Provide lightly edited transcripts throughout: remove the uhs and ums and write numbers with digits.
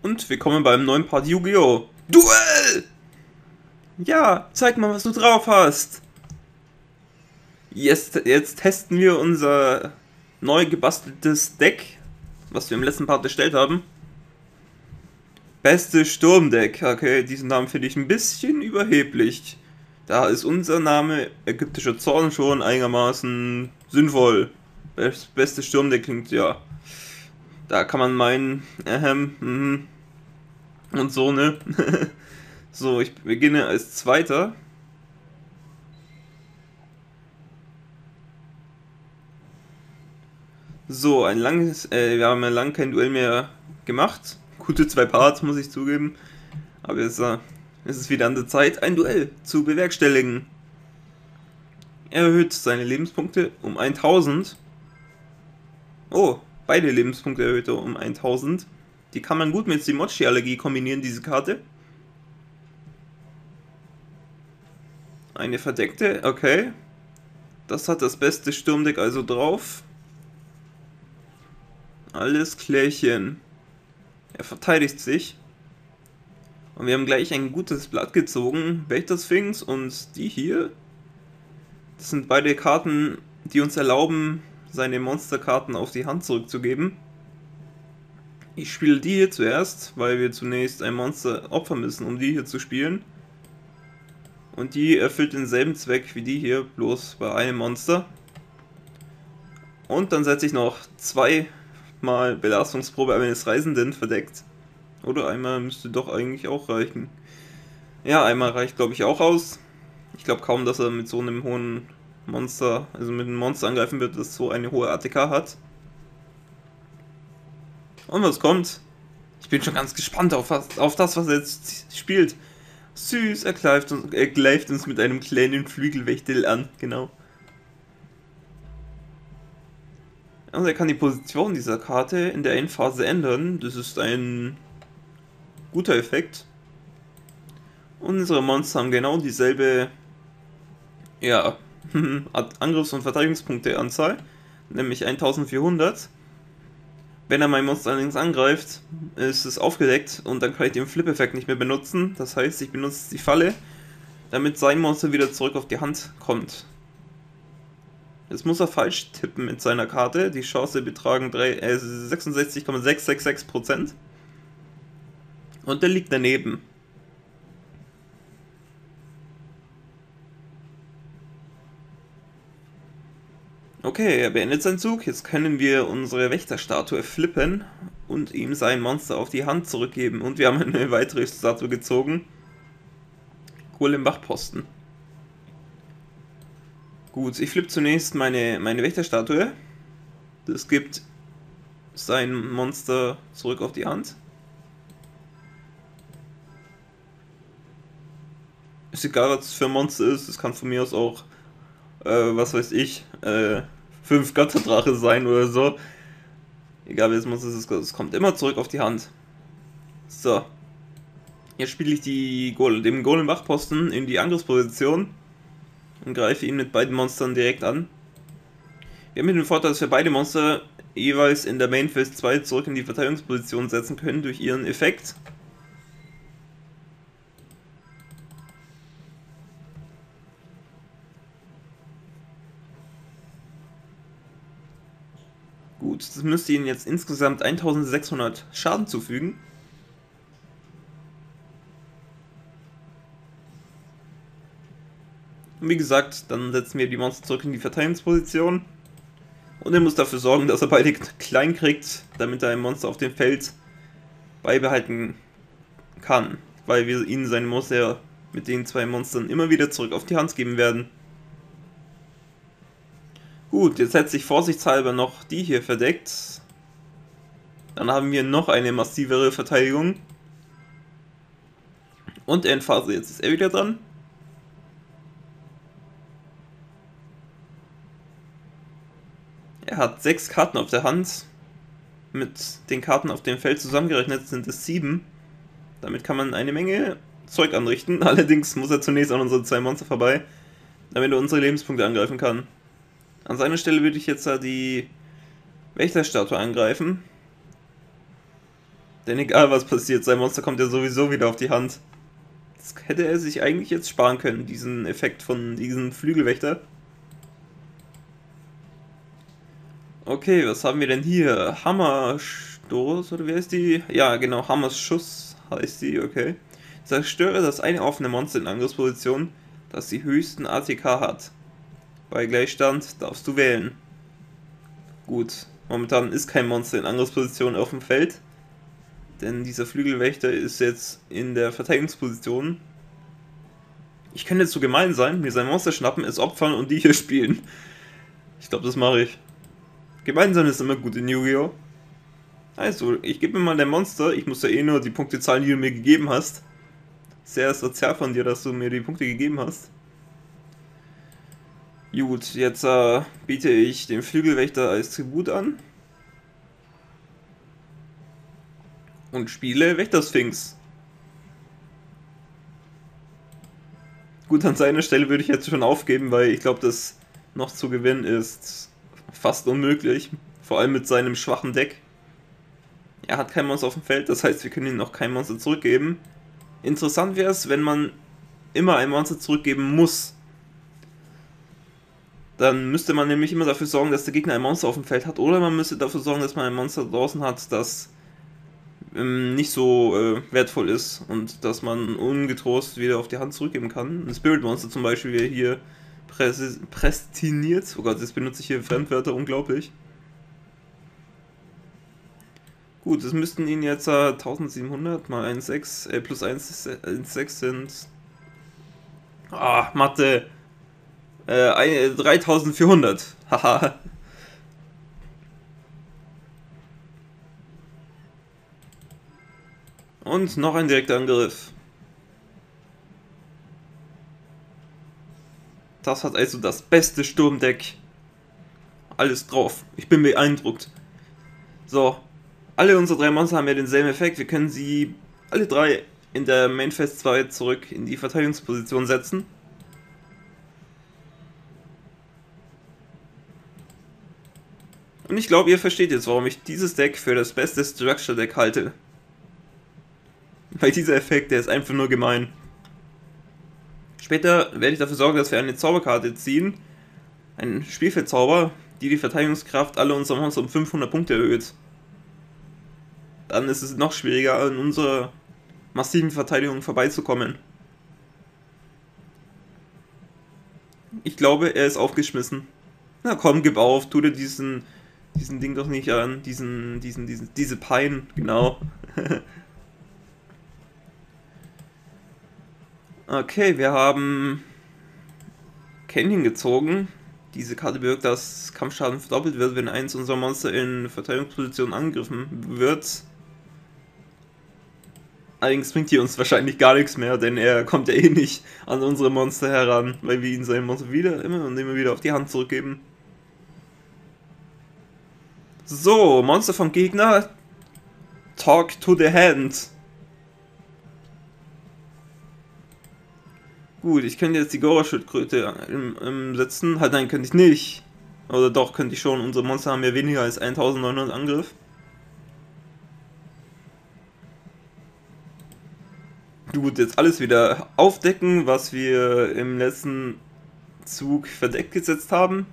Und willkommen beim neuen Part Yu-Gi-Oh! Duell! Ja, zeig mal, was du drauf hast. Jetzt testen wir unser neu gebasteltes Deck, was wir im letzten Part erstellt haben. Beste Sturmdeck. Okay, diesen Namen finde ich ein bisschen überheblich. Da ist unser Name ägyptischer Zorn schon einigermaßen sinnvoll. Beste Sturmdeck klingt ja. Da kann man meinen, und so, ne? So, ich beginne als Zweiter. So, wir haben ja lange kein Duell mehr gemacht. Gute 2 Parts, muss ich zugeben. Aber jetzt ist es wieder an der Zeit, ein Duell zu bewerkstelligen. Er erhöht seine Lebenspunkte um 1000. Oh, beide Lebenspunkte erhöht er um 1000. Die kann man gut mit Simochi-Allergie kombinieren, diese Karte. Eine verdeckte, okay. Das hat das beste Sturmdeck also drauf. Alles klärchen. Er verteidigt sich. Und wir haben gleich ein gutes Blatt gezogen. Wächter-Sphinx und die hier. Das sind beide Karten, die uns erlauben, seine Monsterkarten auf die Hand zurückzugeben. Ich spiele die hier zuerst, weil wir zunächst ein Monster opfern müssen, um die hier zu spielen. Und die erfüllt denselben Zweck wie die hier, bloß bei einem Monster. Und dann setze ich noch 2 mal Belastungsprobe eines Reisenden verdeckt. Oder einmal müsste doch eigentlich auch reichen. Ja, einmal reicht glaube ich auch aus. Ich glaube kaum, dass er mit so einem hohen Monster, also mit einem Monster angreifen wird, das so eine hohe ATK hat. Und was kommt? Ich bin schon ganz gespannt auf das, was er jetzt spielt. Süß, er greift uns mit einem kleinen Flügelwächtel an, genau. Also er kann die Position dieser Karte in der Endphase ändern. Das ist ein guter Effekt. Und unsere Monster haben genau dieselbe, ja, Angriffs- und Verteidigungspunkte Anzahl, nämlich 1400. Wenn er mein Monster allerdings angreift, ist es aufgedeckt und dann kann ich den Flip-Effekt nicht mehr benutzen. Das heißt, ich benutze die Falle, damit sein Monster wieder zurück auf die Hand kommt. Jetzt muss er falsch tippen mit seiner Karte. Die Chance betragen 66,666%. Und der liegt daneben. Okay, er beendet seinen Zug. Jetzt können wir unsere Wächterstatue flippen und ihm sein Monster auf die Hand zurückgeben. Und wir haben eine weitere Statue gezogen. Golem Wachposten. Gut, ich flippe zunächst meine Wächterstatue. Das gibt sein Monster zurück auf die Hand. Ist egal, was es für ein Monster ist. Es kann von mir aus auch, was weiß ich, 5 Götterdrache sein oder so. Egal welches Monster es ist, es kommt immer zurück auf die Hand. So. Jetzt spiele ich dem Golem Wachposten in die Angriffsposition und greife ihn mit beiden Monstern direkt an. Wir haben den Vorteil, dass wir beide Monster jeweils in der Main Phase 2 zurück in die Verteidigungsposition setzen können durch ihren Effekt. Gut, das müsste ihnen jetzt insgesamt 1600 Schaden zufügen. Und wie gesagt, dann setzen wir die Monster zurück in die Verteidigungsposition. Und er muss dafür sorgen, dass er beide klein kriegt, damit er ein Monster auf dem Feld beibehalten kann. Weil wir ihnen seine Monster mit den 2 Monstern immer wieder zurück auf die Hand geben werden. Gut, jetzt setze ich vorsichtshalber noch die hier verdeckt. Dann haben wir noch eine massivere Verteidigung. Und Endphase, jetzt ist er wieder dran. Er hat 6 Karten auf der Hand. Mit den Karten auf dem Feld zusammengerechnet sind es 7. Damit kann man eine Menge Zeug anrichten. Allerdings muss er zunächst an unsere 2 Monster vorbei, damit er unsere Lebenspunkte angreifen kann. An seiner Stelle würde ich jetzt die Wächterstatue angreifen. Denn egal was passiert, sein Monster kommt ja sowieso wieder auf die Hand. Das hätte er sich eigentlich jetzt sparen können, diesen Effekt von diesem Flügelwächter. Okay, was haben wir denn hier? Hammerstoß, oder wie heißt die? Ja, genau, Hammerschuss heißt die, okay. Zerstöre das eine offene Monster in Angriffsposition, das die höchsten ATK hat. Bei Gleichstand darfst du wählen. Gut, momentan ist kein Monster in Angriffsposition auf dem Feld. Denn dieser Flügelwächter ist jetzt in der Verteidigungsposition. Ich könnte jetzt so gemein sein, mir sein Monster schnappen, es opfern und die hier spielen. Ich glaube, das mache ich. Gemein sein ist immer gut in Yu-Gi-Oh! Also, ich gebe mir mal dein Monster, ich muss ja eh nur die Punkte zahlen, die du mir gegeben hast. Sehr sozial von dir, dass du mir die Punkte gegeben hast. Gut, jetzt biete ich den Flügelwächter als Tribut an. Und spiele Wächtersphinx. Gut, an seiner Stelle würde ich jetzt schon aufgeben, weil ich glaube, das noch zu gewinnen ist fast unmöglich. Vor allem mit seinem schwachen Deck. Er hat kein Monster auf dem Feld, das heißt, wir können ihm noch kein Monster zurückgeben. Interessant wäre es, wenn man immer ein Monster zurückgeben muss. Dann müsste man nämlich immer dafür sorgen, dass der Gegner ein Monster auf dem Feld hat. Oder man müsste dafür sorgen, dass man ein Monster draußen hat, das nicht so wertvoll ist. Und dass man ungetrost wieder auf die Hand zurückgeben kann. Ein Spirit Monster zum Beispiel wäre hier prästiniert. Oh Gott, jetzt benutze ich hier Fremdwörter, unglaublich. Gut, es müssten ihn jetzt 1700 mal 1,6 plus 1,6 sind. Mathe. 3400. Haha. Und noch ein direkter Angriff. Das hat also das beste Sturmdeck. Alles drauf. Ich bin beeindruckt. So. Alle unsere drei Monster haben ja denselben Effekt. Wir können sie alle drei in der Main Phase 2 zurück in die Verteidigungsposition setzen. Und ich glaube, ihr versteht jetzt, warum ich dieses Deck für das beste Structure Deck halte. Weil dieser Effekt, der ist einfach nur gemein. Später werde ich dafür sorgen, dass wir eine Zauberkarte ziehen. Einen Spielfeldzauber, die Verteidigungskraft aller unserer Monster um 500 Punkte erhöht. Dann ist es noch schwieriger, an unserer massiven Verteidigung vorbeizukommen. Ich glaube, er ist aufgeschmissen. Na komm, gib auf, tu dir diesen Ding doch nicht an. Diese Pein, genau. Okay, wir haben Canyon gezogen. Diese Karte bewirkt, dass Kampfschaden verdoppelt wird, wenn eins unserer Monster in Verteidigungsposition angegriffen wird. Allerdings bringt die uns wahrscheinlich gar nichts mehr, denn er kommt ja eh nicht an unsere Monster heran, weil wir ihn sein Monster immer wieder auf die Hand zurückgeben. So, Monster vom Gegner. Talk to the hand. Gut, ich könnte jetzt die Gora-Schildkröte setzen. Halt, nein, könnte ich nicht. Oder doch, könnte ich schon. Unsere Monster haben ja weniger als 1900 Angriff. Gut, jetzt alles wieder aufdecken, was wir im letzten Zug verdeckt gesetzt haben.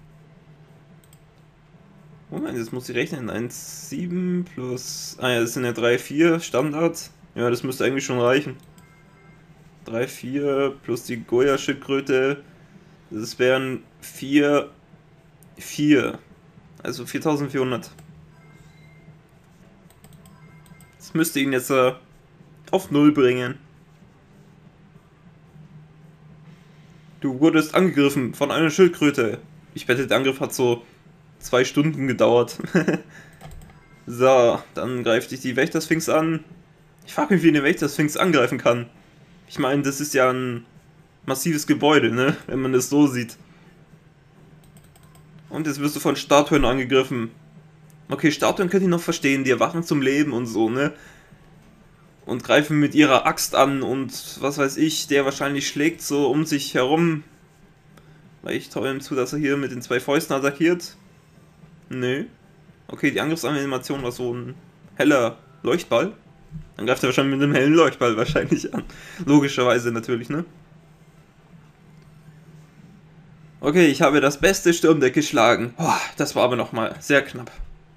Moment, jetzt muss ich rechnen. 1,7 plus... ja, das sind ja 3,4 Standard. Ja, das müsste eigentlich schon reichen. 3,4 plus die Goya-Schildkröte. Das wären 4,4. Also 4400. Das müsste ihn jetzt auf 0 bringen. Du wurdest angegriffen von einer Schildkröte. Ich wette, der Angriff hat so 2 Stunden gedauert. So, dann greift dich die Wächtersphinx an. Ich frage mich, wie eine Wächtersphinx angreifen kann. Ich meine, das ist ja ein massives Gebäude, ne? Wenn man das so sieht. Und jetzt wirst du von Statuen angegriffen. Okay, Statuen könnt ihr noch verstehen, die erwachen zum Leben und so, ne? Und greifen mit ihrer Axt an und was weiß ich, der wahrscheinlich schlägt so um sich herum. Weil ich traue ihm zu, dass er hier mit den 2 Fäusten attackiert. Nö. Okay, die Angriffsanimation war so ein heller Leuchtball? Dann greift er wahrscheinlich mit einem hellen Leuchtball wahrscheinlich an. Logischerweise natürlich, ne? Okay, ich habe das beste Sturmdeck geschlagen. Boah, das war aber nochmal sehr knapp.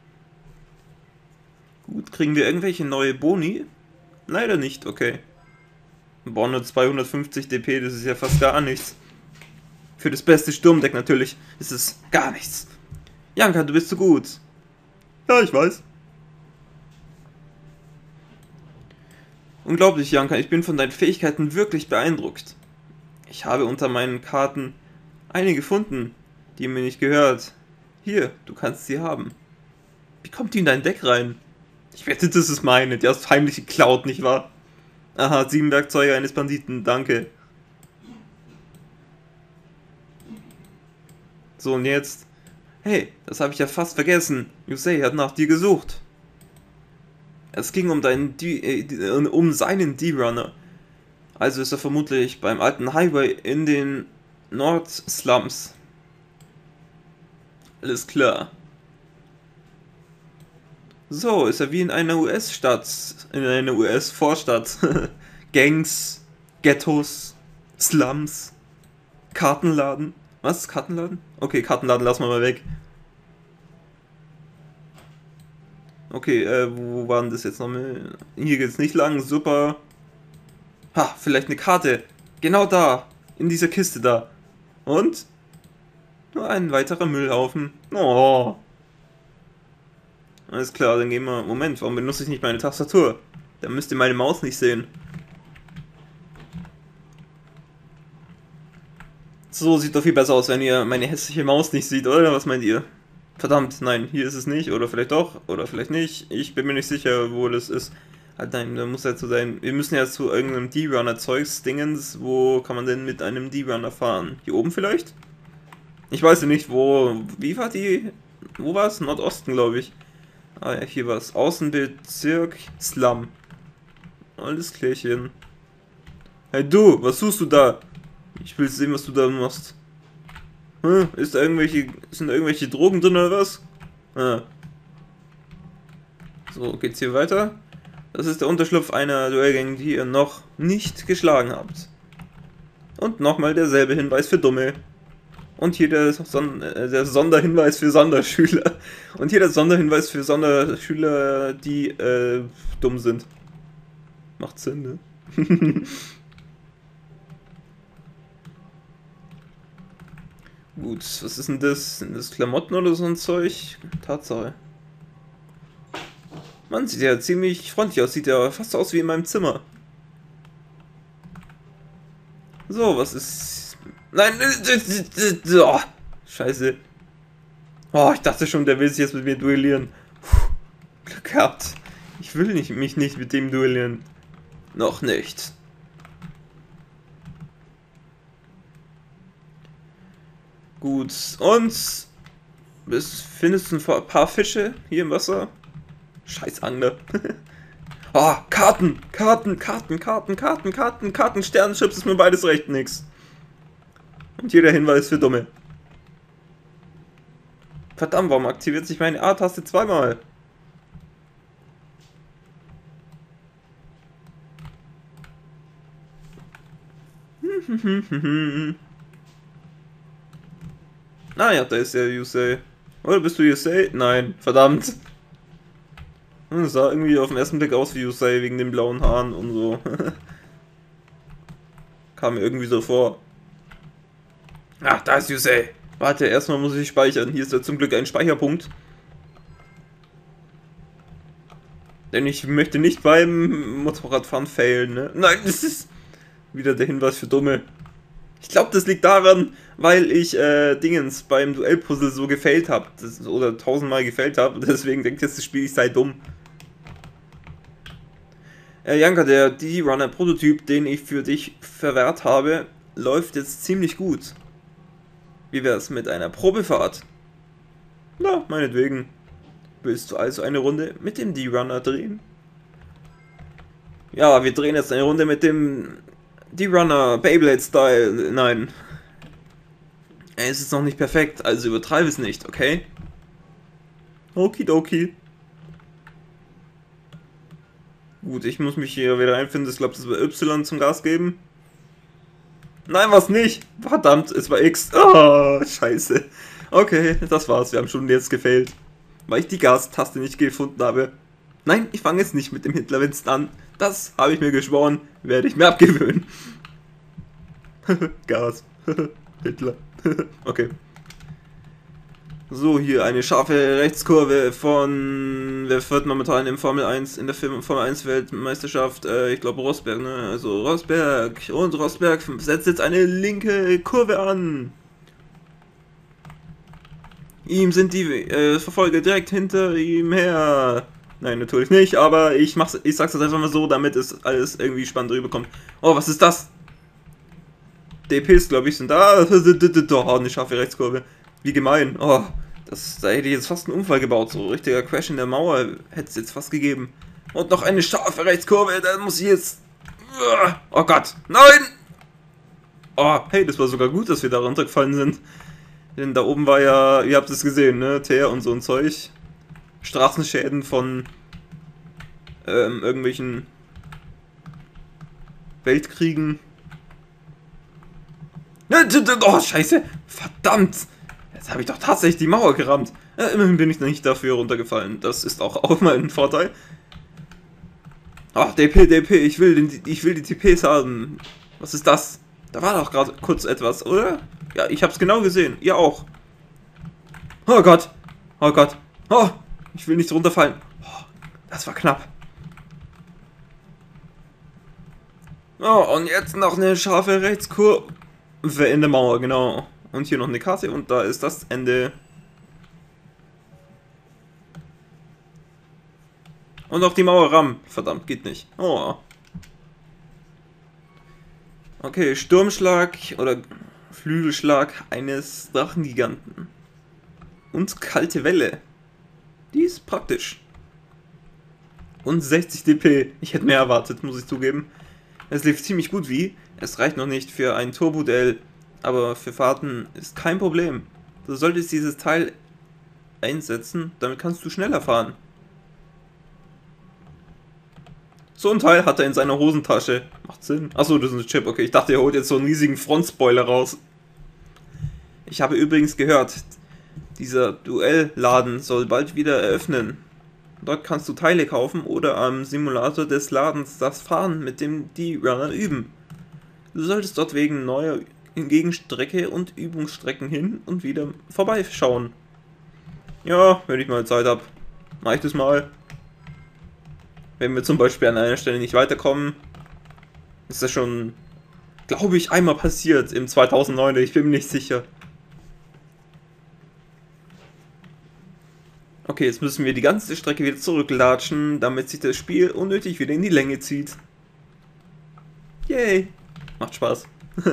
Gut, kriegen wir irgendwelche neue Boni? Leider nicht, okay. Boah, nur 250 DP, das ist ja fast gar nichts. Für das beste Sturmdeck natürlich ist es gar nichts. Janka, du bist zu gut. Ja, ich weiß. Unglaublich, Janka, ich bin von deinen Fähigkeiten wirklich beeindruckt. Ich habe unter meinen Karten eine gefunden, die mir nicht gehört. Hier, du kannst sie haben. Wie kommt die in dein Deck rein? Ich wette, das ist meine, die hast heimlich geklaut, nicht wahr? Aha, 7 Werkzeuge eines Banditen, danke. So, und jetzt? Hey, das habe ich ja fast vergessen. Yusei hat nach dir gesucht. Es ging um um seinen D-Runner. Also ist er vermutlich beim alten Highway in den Nord-Slums. Alles klar. So, ist er wie in einer US-Stadt, in einer US-Vorstadt. Gangs, Ghettos, Slums, Kartenladen. Was? Kartenladen? Okay, Kartenladen lassen wir mal weg. Okay, wo waren das jetzt nochmal? Hier geht's nicht lang, super. Ha, vielleicht eine Karte. Genau da, in dieser Kiste da. Und? Nur ein weiterer Müllhaufen. Oh. Alles klar, dann gehen wir... Moment, warum benutze ich nicht meine Tastatur? Dann müsst ihr meine Maus nicht sehen. So sieht doch viel besser aus, wenn ihr meine hässliche Maus nicht seht, oder? Was meint ihr? Verdammt, nein, hier ist es nicht. Oder vielleicht doch, oder vielleicht nicht. Ich bin mir nicht sicher, wo das ist. Halt nein, da muss ja zu sein. Wir müssen ja zu irgendeinem D-Runner-Zeugs-Dingens. Wo kann man denn mit einem D-Runner fahren? Hier oben vielleicht? Ich weiß ja nicht, wo... Wie war die... Wo war es? Nordosten, glaube ich. Ah ja, hier war es. Außenbezirk Slum. Alles klärchen. Hey du, was suchst du da? Ich will sehen, was du da machst. Hm? Sind da irgendwelche Drogen drin oder was? Ah. So, geht's hier weiter? Das ist der Unterschlupf einer Duellgang, die ihr noch nicht geschlagen habt. Und nochmal derselbe Hinweis für Dumme. Und hier der Sonderhinweis für Sonderschüler. Und hier der Sonderhinweis für Sonderschüler, die dumm sind. Macht Sinn, ne? Gut, was ist denn das? Sind das Klamotten oder so ein Zeug? Tatsache. Mann, sieht ja ziemlich freundlich aus. Sieht ja fast aus wie in meinem Zimmer. So, was ist... Nein! Oh, scheiße. Oh, ich dachte schon, der will sich jetzt mit mir duellieren. Puh, Glück gehabt. Ich will mich nicht mit dem duellieren. Noch nicht. Gut, und findest du ein paar Fische hier im Wasser? Scheiß Angler. Oh, Karten, Sternenchips ist mir beides recht nix. Und hier der Hinweis für Dumme. Verdammt, warum aktiviert sich meine A-Taste zweimal? Ah ja, da ist ja Yusei. Oder bist du Yusei? Nein, verdammt. Das sah irgendwie auf den ersten Blick aus wie Yusei wegen den blauen Haaren und so. Kam mir irgendwie so vor. Ach, da ist Yusei. Warte, erstmal muss ich speichern. Hier ist ja zum Glück ein Speicherpunkt. Denn ich möchte nicht beim Motorradfahren failen, ne? Nein, das ist wieder der Hinweis für Dumme. Ich glaube, das liegt daran, weil ich Dingens beim Duellpuzzle so gefailt habe. Oder 1000-mal gefailt habe. Deswegen denkt jetzt das Spiel, ich sei dumm. Janka, der D-Runner-Prototyp, den ich für dich verwehrt habe, läuft jetzt ziemlich gut. Wie wär's mit einer Probefahrt? Na, meinetwegen. Willst du also eine Runde mit dem D-Runner drehen? Ja, wir drehen jetzt eine Runde mit dem D-Runner Beyblade-Style. Nein. Es ist noch nicht perfekt, also übertreibe es nicht, okay? Okidoki. Gut, ich muss mich hier wieder einfinden. Ich glaube, das war Y zum Gas geben. Nein, was nicht? Verdammt, es war X. Oh, scheiße. Okay, das war's. Wir haben schon jetzt gefailt. Weil ich die Gastaste nicht gefunden habe. Nein, ich fange jetzt nicht mit dem Hitler-Winston an. Das habe ich mir geschworen. Werde ich mir abgewöhnen. Gas. Hitler. Okay. So, hier eine scharfe Rechtskurve von, wer führt momentan im Formel 1, in der Formel 1 Weltmeisterschaft, ich glaube Rosberg, ne? Also Rosberg, und Rosberg setzt jetzt eine linke Kurve an. Ihm sind die Verfolger direkt hinter ihm her. Nein, natürlich nicht, aber ich sag's jetzt einfach mal so, damit es alles irgendwie spannend rüberkommt. Oh, was ist das? DPs, glaube ich, sind da. Oh, eine scharfe Rechtskurve. Wie gemein. Oh, da hätte ich jetzt fast einen Unfall gebaut. So richtiger Crash in der Mauer hätte es jetzt fast gegeben. Und noch eine scharfe Rechtskurve. Da muss ich jetzt... Oh Gott. Nein! Oh, hey, das war sogar gut, dass wir da runtergefallen sind. Denn da oben war ja... Ihr habt es gesehen, ne? Teer und so ein Zeug. Straßenschäden von... irgendwelchen... Weltkriegen. Oh, scheiße. Verdammt. Jetzt habe ich doch tatsächlich die Mauer gerammt. Immerhin bin ich noch nicht dafür runtergefallen. Das ist auch mal ein Vorteil. Ach, DP, ich will die TPs haben. Was ist das? Da war doch gerade kurz etwas, oder? Ja, ich hab's genau gesehen. Ihr auch. Oh Gott. Oh Gott. Oh, ich will nicht runterfallen. Oh, das war knapp. Oh, und jetzt noch eine scharfe Rechtskurve in der Mauer, genau. Und hier noch eine Karte und da ist das Ende. Und auch die Mauer rammen. Verdammt, geht nicht. Oh. Okay, Sturmschlag oder Flügelschlag eines Drachengiganten. Und kalte Welle. Die ist praktisch. Und 60 DP. Ich hätte mehr erwartet, muss ich zugeben. Es lief ziemlich gut wie. Es reicht noch nicht für ein Turbo-Duell. Aber für Fahrten ist kein Problem. Du solltest dieses Teil einsetzen, damit kannst du schneller fahren. So ein Teil hat er in seiner Hosentasche. Macht Sinn. Achso, das ist ein Chip. Okay, ich dachte, er holt jetzt so einen riesigen Frontspoiler raus. Ich habe übrigens gehört, dieser Duellladen soll bald wieder eröffnen. Dort kannst du Teile kaufen oder am Simulator des Ladens das Fahren mit dem D-Runner üben. Du solltest dort wegen neuer Gegenstrecke und Übungsstrecken hin und wieder vorbeischauen. Ja, wenn ich mal Zeit habe, mache ich das mal. Wenn wir zum Beispiel an einer Stelle nicht weiterkommen, ist das schon, glaube ich, einmal passiert im 2009, ich bin mir nicht sicher. Okay, jetzt müssen wir die ganze Strecke wieder zurücklatschen, damit sich das Spiel unnötig wieder in die Länge zieht. Yay! Macht Spaß.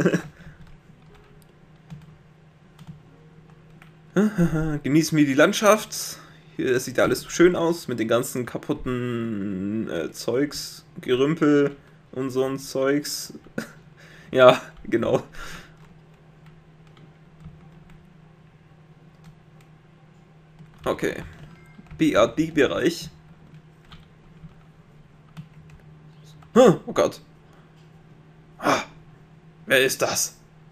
Genießen wir die Landschaft. Hier sieht alles so schön aus mit den ganzen kaputten Zeugs, Gerümpel und so ein Zeugs. Ja, genau. Okay. BRD-Bereich. Oh Gott. Ah, wer ist das?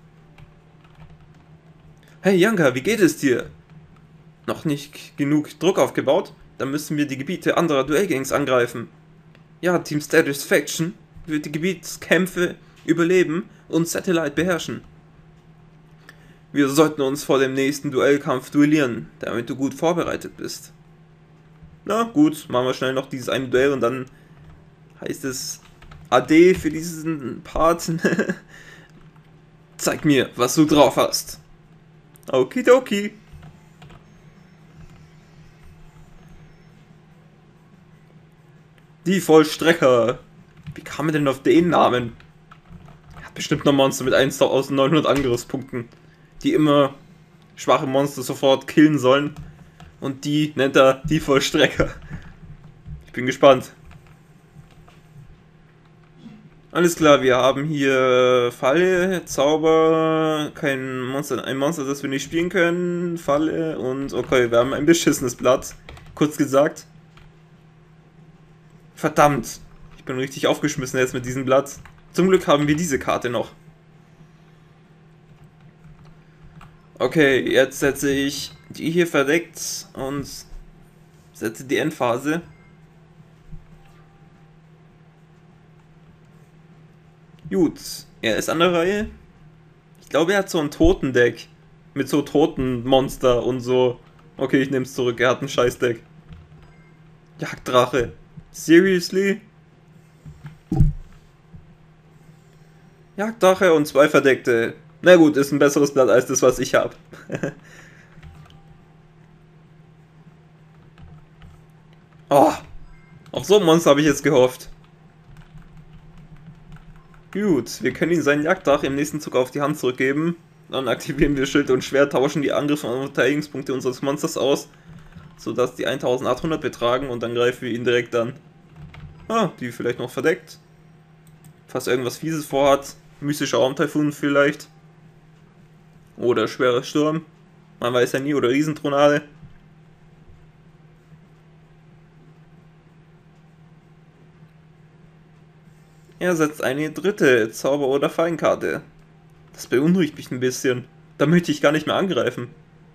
Hey Janka, wie geht es dir? Noch nicht genug Druck aufgebaut? Dann müssen wir die Gebiete anderer Duellgangs angreifen. Ja, Team Satisfaction wird die Gebietskämpfe überleben und Satellite beherrschen. Wir sollten uns vor dem nächsten Duellkampf duellieren, damit du gut vorbereitet bist. Na gut, machen wir schnell noch dieses eine Duell und dann heißt es AD für diesen Part. Zeig mir, was du drauf hast. Okidoki. Die Vollstrecker. Wie kam er denn auf den Namen? Er hat bestimmt noch Monster mit 1900 Angriffspunkten, die immer schwache Monster sofort killen sollen. Und die nennt er die Vollstrecker. Ich bin gespannt. Alles klar, wir haben hier Falle, Zauber, ein Monster, das wir nicht spielen können, Falle und okay, wir haben ein beschissenes Blatt, kurz gesagt. Verdammt. bin richtig aufgeschmissen jetzt mit diesem Blatt. Zum Glück haben wir diese Karte noch. Okay, jetzt setze ich die hier verdeckt und setze die Endphase. Gut, er ist an der Reihe. Ich glaube, er hat so ein Totendeck. Mit so Totenmonster und so. Okay, ich nehme es zurück, er hat ein Scheißdeck. Jagddrache. Seriously? Jagddrache und 2 verdeckte. Na gut, ist ein besseres Blatt als das, was ich habe. Oh, auf so ein Monster habe ich jetzt gehofft. Gut, wir können ihm seinen Jagddrache im nächsten Zug auf die Hand zurückgeben. Dann aktivieren wir Schild und Schwert, tauschen die Angriffs- und Verteidigungspunkte unseres Monsters aus, sodass die 1800 betragen und dann greifen wir ihn direkt an. Ah, die vielleicht noch verdeckt. Falls er irgendwas Fieses vorhat. Mystischer Raumtaifun vielleicht. Oder schwerer Sturm. Man weiß ja nie. Oder Riesentronade. Er setzt eine dritte Zauber- oder Feinkarte. Das beunruhigt mich ein bisschen. Da möchte ich gar nicht mehr angreifen.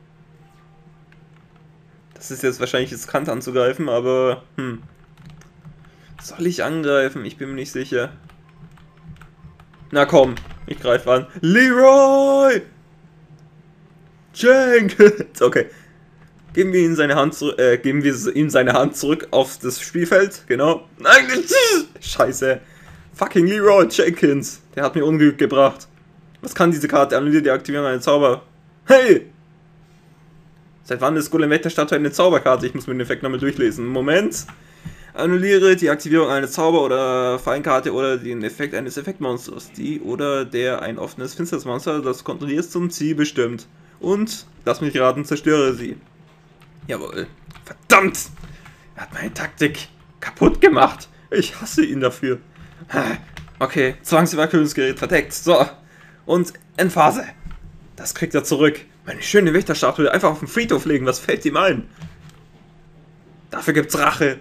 Das ist jetzt wahrscheinlich riskant anzugreifen, aber soll ich angreifen? Ich bin mir nicht sicher. Na komm, ich greife an. Leroy! Jenkins! Okay. Geben wir ihm seine Hand zurück auf das Spielfeld. Genau. Nein! Scheiße. Fucking Leroy Jenkins. Der hat mir Unglück gebracht. Was kann diese Karte? Annulliert die Aktivierung einer Zauber. Hey! Seit wann ist Golem Wächterstatue eine Zauberkarte? Ich muss mir den Effekt nochmal durchlesen. Moment. Annulliere die Aktivierung einer Zauber- oder Feinkarte oder den Effekt eines Effektmonsters, die oder der ein offenes Finsternismonster, das kontrollierst, zum Ziel bestimmt. Und, lass mich raten, zerstöre sie. Jawohl. Verdammt! Er hat meine Taktik kaputt gemacht. Ich hasse ihn dafür. Okay, Zwangsevakuierungsgerät verdeckt. So. Und Endphase. Das kriegt er zurück. Meine schöne Wächterstatue einfach auf den Friedhof legen. Was fällt ihm ein? Dafür gibt's Rache.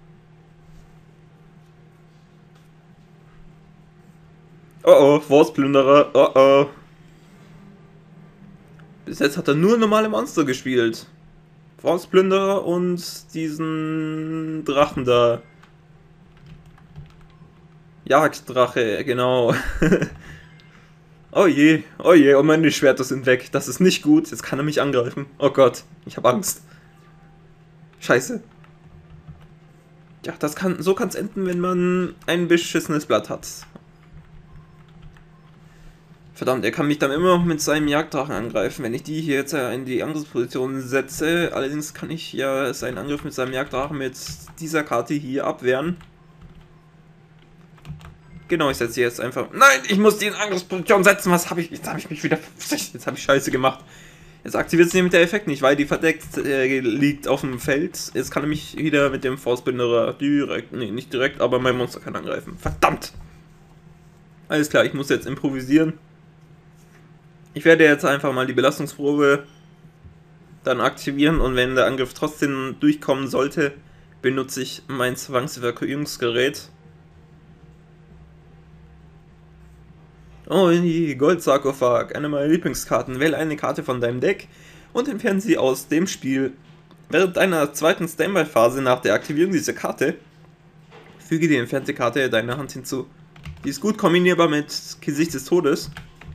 Oh oh, Forstplünderer. Oh oh. Bis jetzt hat er nur normale Monster gespielt. Forstplünderer und diesen Drachen da. Jagddrache, genau. Oh je, oh meine Schwerter sind weg. Das ist nicht gut. Jetzt kann er mich angreifen. Oh Gott, ich habe Angst. Scheiße. Ja, so kann es enden, wenn man ein beschissenes Blatt hat. Verdammt, er kann mich dann immer noch mit seinem Jagddrachen angreifen, wenn ich die hier jetzt in die Angriffsposition setze. Allerdings kann ich ja seinen Angriff mit seinem Jagddrachen mit dieser Karte hier abwehren. Genau, ich setze jetzt einfach... Nein, ich muss die in Angriffsposition setzen. Was habe ich... Jetzt habe ich mich wieder... Jetzt habe ich Scheiße gemacht. Jetzt aktiviert sich nämlich der Effekt nicht, weil die verdeckt liegt auf dem Feld. Jetzt kann er mich wieder mit dem Forstplünderer direkt... Nee, nicht direkt, aber mein Monster kann angreifen. Verdammt! Alles klar, ich muss jetzt improvisieren. Ich werde jetzt einfach mal die Belastungsprobe dann aktivieren und wenn der Angriff trotzdem durchkommen sollte, benutze ich mein Zwangsevakuierungsgerät. Oh, die Goldsarkophag, eine meiner Lieblingskarten. Wähle eine Karte von deinem Deck und entferne sie aus dem Spiel. Während deiner zweiten Standby-Phase nach der Aktivierung dieser Karte, füge die entfernte Karte deiner Hand hinzu. Die ist gut kombinierbar mit Gesicht des Todes.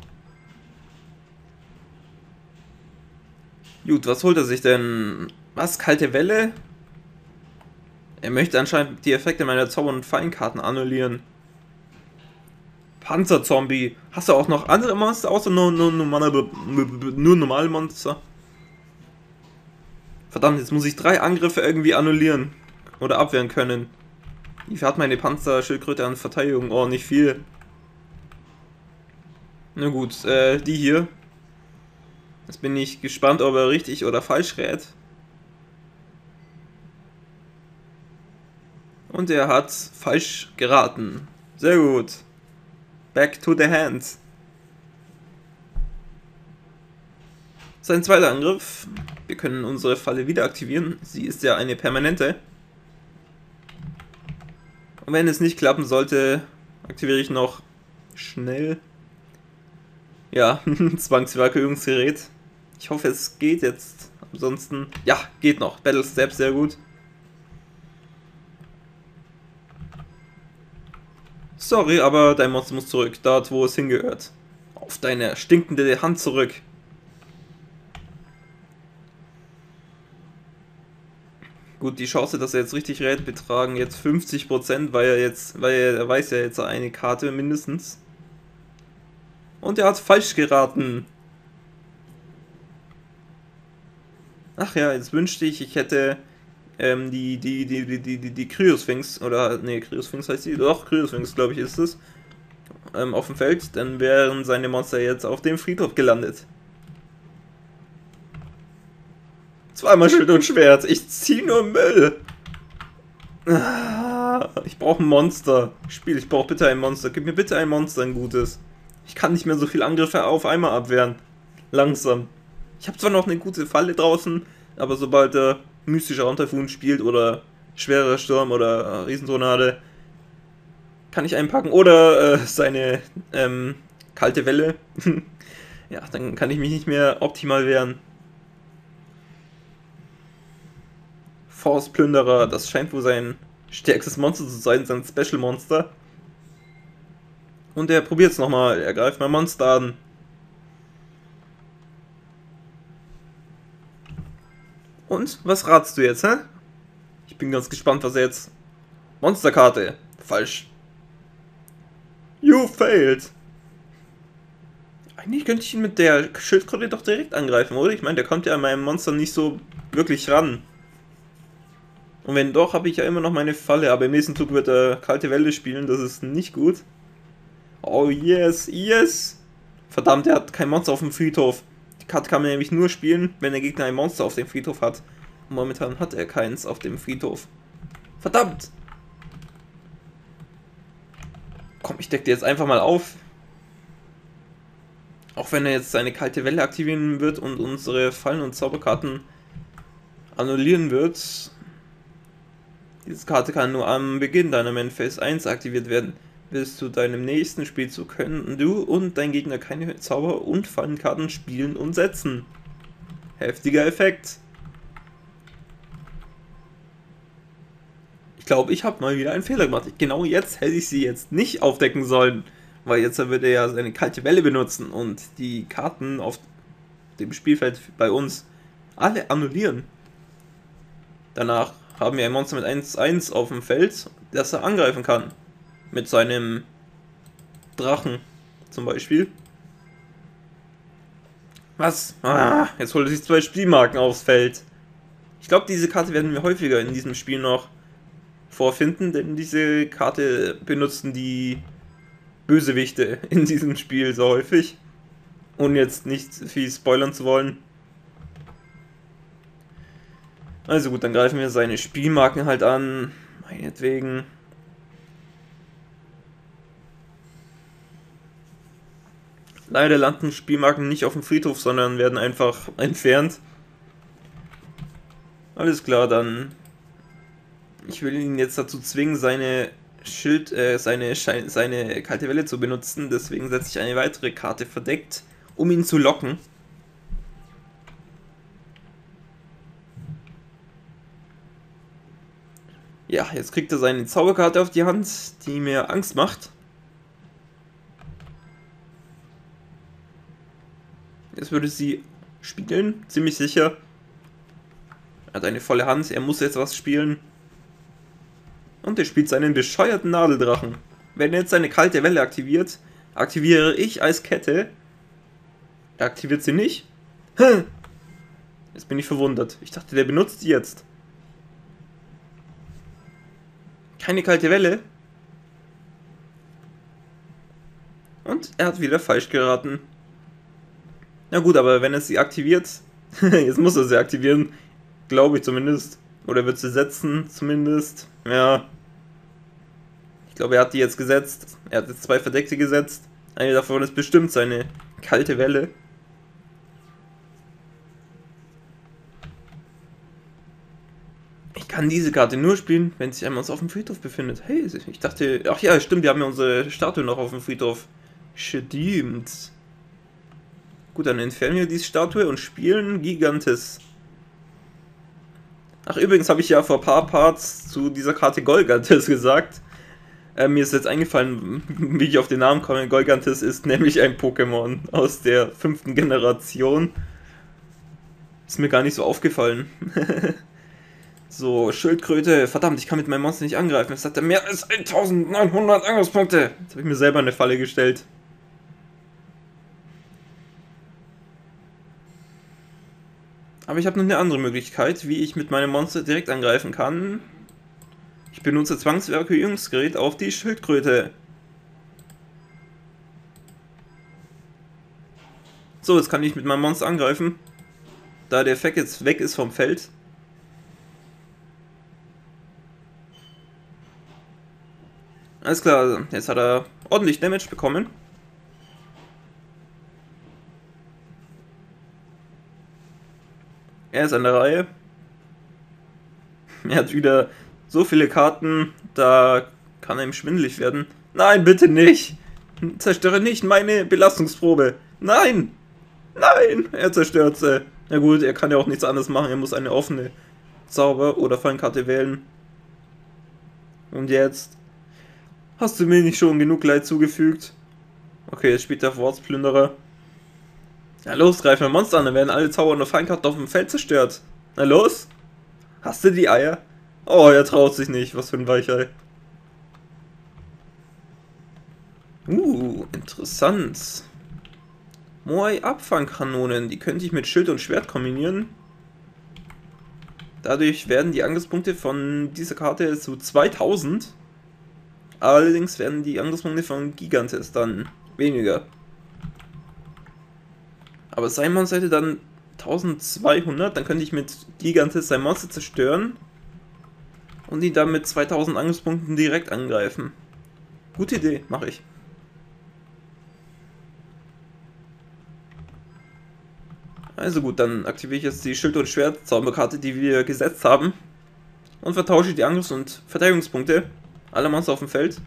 Gut, was holt er sich denn? Was? Kalte Welle? Er möchte anscheinend die Effekte meiner Zauber- und Feinkarten annullieren. Panzerzombie. Hast du auch noch andere Monster außer nur normale Monster? Verdammt, jetzt muss ich 3 Angriffe irgendwie annullieren. Oder abwehren können. Wie viel hat meine Panzerschildkröte an Verteidigung? Oh, nicht viel. Na gut, die hier. Jetzt bin ich gespannt, ob er richtig oder falsch rät. Und er hat falsch geraten. Sehr gut. Back to the hands. Sein zweiter Angriff. Wir können unsere Falle wieder aktivieren. Sie ist ja eine permanente. Und wenn es nicht klappen sollte, aktiviere ich noch schnell, ja, Zwangsvakuumungsgerät. Ich hoffe, es geht jetzt. Ansonsten, ja, geht noch. Battle Step, sehr gut. Sorry, aber dein Monster muss zurück, dort wo es hingehört. Auf deine stinkende Hand zurück. Gut, die Chance, dass er jetzt richtig rät, betragen jetzt 50%, weil er weiß ja jetzt eine Karte mindestens. Und er hat falsch geraten. Ach ja, jetzt wünschte ich hätte die Cryosphinx, oder, ne, Cryosphinx heißt die, doch, Cryosphinx, glaube ich, ist es, auf dem Feld, dann wären seine Monster jetzt auf dem Friedhof gelandet. Zweimal Schild und Schwert, ich zieh nur Müll. Ich brauche ein Monster. Spiel, ich brauche bitte ein Monster. Gib mir bitte ein Monster, ein gutes. Ich kann nicht mehr so viele Angriffe auf einmal abwehren. Langsam. Ich habe zwar noch eine gute Falle draußen, aber sobald er mystischer Raumtaifun spielt oder schwerer Sturm oder Riesentornade, kann ich einpacken. Oder seine kalte Welle. Ja, dann kann ich mich nicht mehr optimal wehren. Force-Plünderer, das scheint wohl sein stärkstes Monster zu sein, sein Special-Monster. Und er probiert es nochmal, er greift mein Monster an. Und, was ratst du jetzt, hä? Ich bin ganz gespannt, was er jetzt... Monsterkarte. Falsch. You failed. Eigentlich könnte ich ihn mit der Schildkröte doch direkt angreifen, oder? Ich meine, der kommt ja an meinem Monster nicht so wirklich ran. Und wenn doch, habe ich ja immer noch meine Falle, aber im nächsten Zug wird er kalte Welle spielen, das ist nicht gut. Oh yes, yes! Verdammt, er hat kein Monster auf dem Friedhof. Die Karte kann man nämlich nur spielen, wenn der Gegner ein Monster auf dem Friedhof hat. Und momentan hat er keins auf dem Friedhof. Verdammt! Komm, ich decke dir jetzt einfach mal auf. Auch wenn er jetzt seine kalte Welle aktivieren wird und unsere Fallen- und Zauberkarten annullieren wird. Diese Karte kann nur am Beginn deiner Main Phase 1 aktiviert werden. Bis zu deinem nächsten Spielzug können du und dein Gegner keine Zauber- und Fallenkarten spielen und setzen. Heftiger Effekt. Ich glaube, ich habe mal wieder einen Fehler gemacht. Genau jetzt hätte ich sie jetzt nicht aufdecken sollen. Weil jetzt würde er ja seine kalte Welle benutzen und die Karten auf dem Spielfeld bei uns alle annullieren. Danach haben wir ein Monster mit 1-1 auf dem Feld, das er angreifen kann. Mit seinem Drachen zum Beispiel. Was? Ah, jetzt holt er sich 2 Spielmarken aufs Feld. Ich glaube, diese Karte werden wir häufiger in diesem Spiel noch vorfinden, denn diese Karte benutzen die Bösewichte in diesem Spiel so häufig. Ohne jetzt nicht viel spoilern zu wollen. Also gut, dann greifen wir seine Spielmarken halt an. Meinetwegen. Leider landen Spielmarken nicht auf dem Friedhof, sondern werden einfach entfernt. Alles klar, dann... Ich will ihn jetzt dazu zwingen, seine kalte Welle zu benutzen. Deswegen setze ich eine weitere Karte verdeckt, um ihn zu locken. Ja, jetzt kriegt er seine Zauberkarte auf die Hand, die mir Angst macht. Jetzt würde sie spielen, ziemlich sicher. Er hat eine volle Hand, er muss jetzt was spielen. Und er spielt seinen bescheuerten Nadeldrachen. Wenn er jetzt seine kalte Welle aktiviert, aktiviere ich als Kette. Er aktiviert sie nicht. Jetzt bin ich verwundert. Ich dachte, der benutzt die jetzt. Keine kalte Welle. Und er hat wieder falsch geraten. Na gut, aber wenn er sie aktiviert, jetzt muss er sie aktivieren, glaube ich zumindest. Oder wird sie setzen, zumindest. Ja. Ich glaube, er hat die jetzt gesetzt. Er hat jetzt 2 Verdeckte gesetzt. Eine davon ist bestimmt seine kalte Welle. kann diese Karte nur spielen, wenn sich ein Monster auf dem Friedhof befindet. Hey, ich dachte, ach ja, stimmt, wir haben ja unsere Statue noch auf dem Friedhof. Stimmt. Gut, dann entfernen wir diese Statue und spielen Gigantes. Ach, übrigens habe ich ja vor ein paar Parts zu dieser Karte Golgantes gesagt. Mir ist jetzt eingefallen, wie ich auf den Namen komme. Golgantes ist nämlich ein Pokémon aus der 5. Generation. Ist mir gar nicht so aufgefallen. So, Schildkröte. Verdammt, ich kann mit meinem Monster nicht angreifen. Es hat ja mehr als 1900 Angriffspunkte. Jetzt habe ich mir selber eine Falle gestellt. Aber ich habe noch eine andere Möglichkeit, wie ich mit meinem Monster direkt angreifen kann. Ich benutze Zwangsverjüngungsgerät auf die Schildkröte. So, jetzt kann ich mit meinem Monster angreifen. Da der Effekt jetzt weg ist vom Feld. Alles klar, jetzt hat er ordentlich Damage bekommen. Er ist an der Reihe. Er hat wieder so viele Karten, da kann er ihm schwindelig werden. Nein, bitte nicht! Zerstöre nicht meine Belastungsprobe! Nein! Nein! Er zerstört sie. Na gut, er kann ja auch nichts anderes machen. Er muss eine offene Zauber- oder Fallenkarte wählen. Und jetzt? Hast du mir nicht schon genug Leid zugefügt? Okay, jetzt spielt der Wortsplünderer. Na los, greif mein Monster an, dann werden alle Zauber- und Feinkarten auf dem Feld zerstört. Na los? Hast du die Eier? Oh, er traut sich nicht. Was für ein Weichei. Interessant. Moai-Abfangkanonen. Die könnte ich mit Schild und Schwert kombinieren. Dadurch werden die Angriffspunkte von dieser Karte zu 2000. Allerdings werden die Angriffspunkte von Gigantes dann weniger. Aber sein Monster hätte dann 1200. Dann könnte ich mit Gigantes sein Monster zerstören. Und ihn dann mit 2000 Angriffspunkten direkt angreifen. Gute Idee, mache ich. Also gut, dann aktiviere ich jetzt die Schild- und Schwert-Zauberkarte, die wir gesetzt haben. Und vertausche die Angriffs- und Verteidigungspunkte aller Monster auf dem Feld.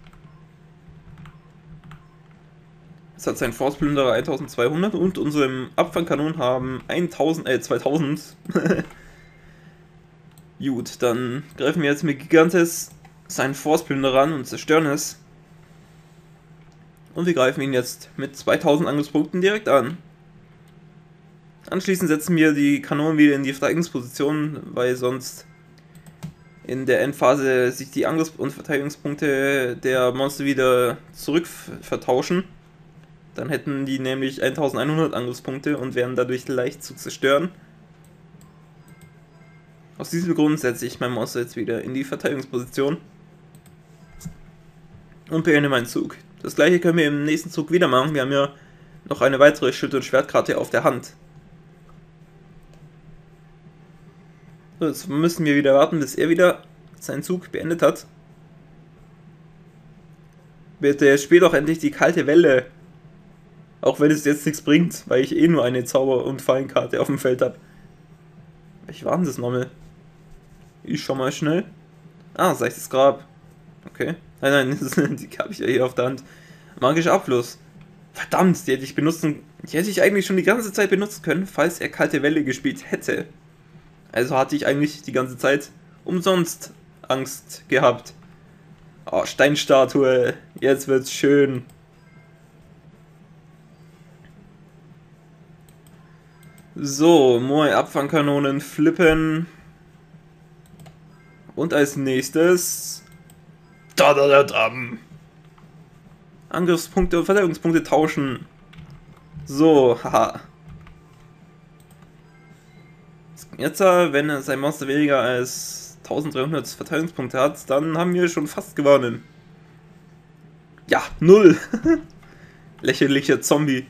Jetzt hat sein Force-Plünderer 1200 und unsere Abfangkanonen haben 2000. Gut, dann greifen wir jetzt mit Gigantes seinen Force-Plünderer an und zerstören es. Und wir greifen ihn jetzt mit 2000 Angriffspunkten direkt an. Anschließend setzen wir die Kanonen wieder in die Verteidigungsposition, weil sonst in der Endphase sich die Angriffs- und Verteidigungspunkte der Monster wieder zurück vertauschen. Dann hätten die nämlich 1100 Angriffspunkte und wären dadurch leicht zu zerstören. Aus diesem Grund setze ich mein Monster jetzt wieder in die Verteidigungsposition und beende meinen Zug. Das gleiche können wir im nächsten Zug wieder machen. Wir haben ja noch eine weitere Schild- und Schwertkarte auf der Hand. So, jetzt müssen wir wieder warten, bis er wieder seinen Zug beendet hat. Bitte spiel doch endlich die kalte Welle. Auch wenn es jetzt nichts bringt, weil ich eh nur eine Zauber- und Fallenkarte auf dem Feld habe. Welche waren das nochmal? Ich schau mal schnell. Ah, seichtes Grab. Okay. Nein, die habe ich ja hier auf der Hand. Magischer Abfluss. Verdammt, die hätte ich benutzen. Die hätte ich eigentlich schon die ganze Zeit benutzen können, falls er kalte Welle gespielt hätte. Also hatte ich eigentlich die ganze Zeit umsonst Angst gehabt. Oh, Steinstatue. Jetzt wird's schön. So, Moai-Abfangkanonen flippen. Und als nächstes. Angriffspunkte und Verteidigungspunkte tauschen. So, haha. Jetzt, wenn sein Monster weniger als 1300 Verteidigungspunkte hat, dann haben wir schon fast gewonnen. Ja, 0. Lächerlicher Zombie.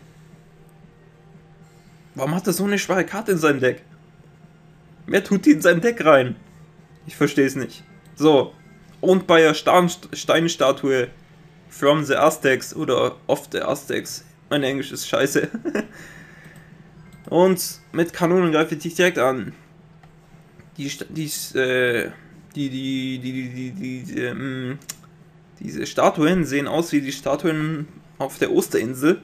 Warum hat er so eine schwache Karte in seinem Deck? Wer tut die in sein Deck rein? Ich verstehe es nicht. So. Und bei der Steinstatue from the Aztecs oder of the Aztecs. Mein Englisch ist scheiße. Und mit Kanonen greife ich dich direkt an. Die Diese Statuen sehen aus wie die Statuen auf der Osterinsel.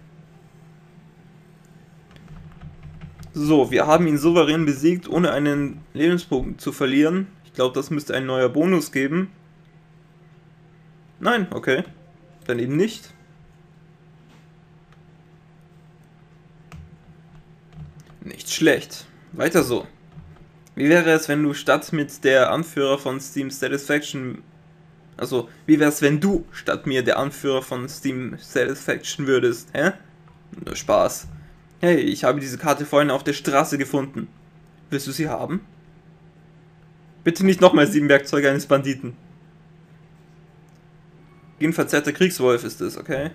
So, wir haben ihn souverän besiegt, ohne einen Lebenspunkt zu verlieren. Ich glaube, das müsste ein neuer Bonus geben. Nein, okay. Dann eben nicht. Nicht schlecht. Weiter so. Wie wäre es, wenn du statt mit der Anführer von Steam Satisfaction... Also, wie wäre es, wenn du statt mir der Anführer von Steam Satisfaction würdest? Hä? Nur Spaß. Hey, ich habe diese Karte vorhin auf der Straße gefunden. Willst du sie haben? Bitte nicht nochmal 7 Werkzeuge eines Banditen. Genverzerrter Kriegswolf ist es, okay?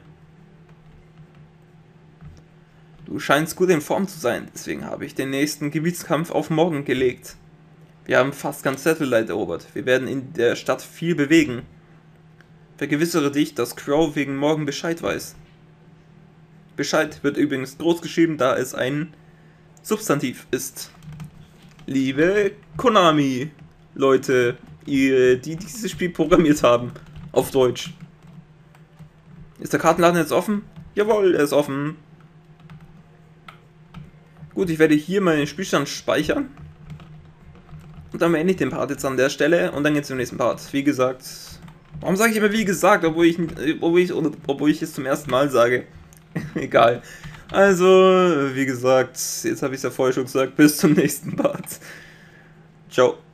Du scheinst gut in Form zu sein, deswegen habe ich den nächsten Gebietskampf auf morgen gelegt. Wir haben fast ganz Satellite erobert. Wir werden in der Stadt viel bewegen. Vergewissere dich, dass Crow wegen morgen Bescheid weiß. Bescheid wird übrigens groß geschrieben, da es ein Substantiv ist. Liebe Konami-Leute, die dieses Spiel programmiert haben, auf Deutsch. Ist der Kartenladen jetzt offen? Jawohl, er ist offen. Gut, ich werde hier meinen Spielstand speichern. Und dann beende ich den Part jetzt an der Stelle und dann geht's zum nächsten Part. Wie gesagt, warum sage ich immer wie gesagt, obwohl ich es zum ersten Mal sage? Egal. Also, wie gesagt, jetzt habe ich es ja vorher schon gesagt, bis zum nächsten Part. Ciao.